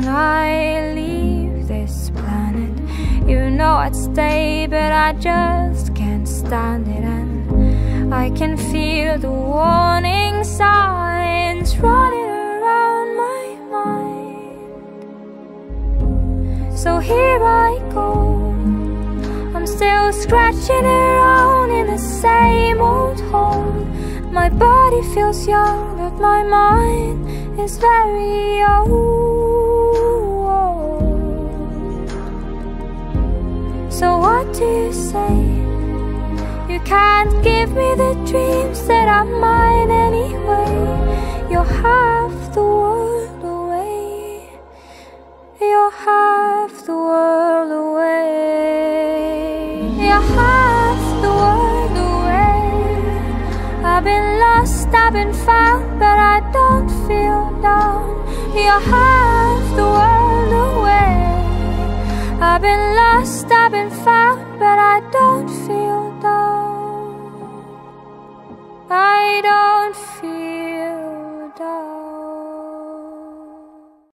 I leave this planet. You know I'd stay, but I just can't stand it. And I can feel the warning signs running around my mind. So here I go, I'm still scratching around in the same old hole. My body feels young, but my mind is very old. So what do you say? You can't give me the dreams that are mine anyway. You're half the world away. You're half the world away. You're half the world away. I've been lost, I've been found, but I don't feel down. You're half the world away. I've been lost, I've been found, but I don't feel